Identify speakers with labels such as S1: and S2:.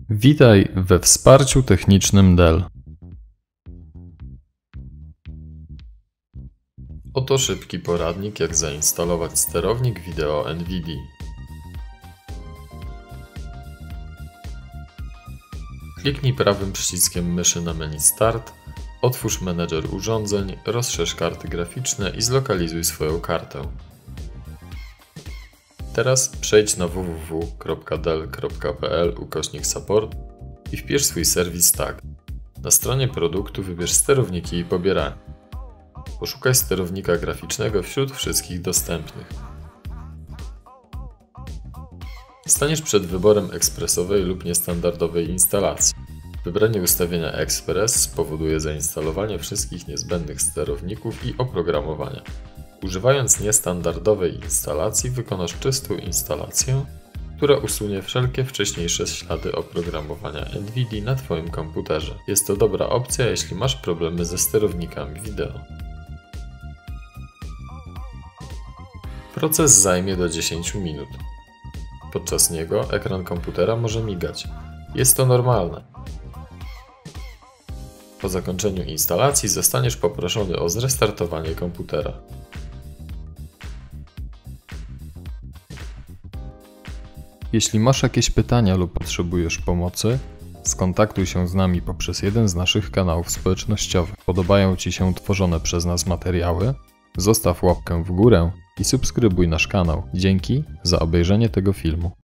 S1: Witaj we wsparciu technicznym Dell. Oto szybki poradnik, jak zainstalować sterownik wideo NVIDIA. Kliknij prawym przyciskiem myszy na menu Start, otwórz menedżer urządzeń, rozszerz karty graficzne i zlokalizuj swoją kartę. Teraz przejdź na www.dell.pl/support i wpisz swój serwis tag. Na stronie produktu wybierz sterowniki i pobieranie. Poszukaj sterownika graficznego wśród wszystkich dostępnych. Staniesz przed wyborem ekspresowej lub niestandardowej instalacji. Wybranie ustawienia Express spowoduje zainstalowanie wszystkich niezbędnych sterowników i oprogramowania. Używając niestandardowej instalacji wykonasz czystą instalację, która usunie wszelkie wcześniejsze ślady oprogramowania NVIDIA na Twoim komputerze. Jest to dobra opcja, jeśli masz problemy ze sterownikami wideo. Proces zajmie do 10 minut. Podczas niego ekran komputera może migać. Jest to normalne. Po zakończeniu instalacji zostaniesz poproszony o zrestartowanie komputera. Jeśli masz jakieś pytania lub potrzebujesz pomocy, skontaktuj się z nami poprzez jeden z naszych kanałów społecznościowych. Podobają Ci się tworzone przez nas materiały? Zostaw łapkę w górę i subskrybuj nasz kanał. Dzięki za obejrzenie tego filmu.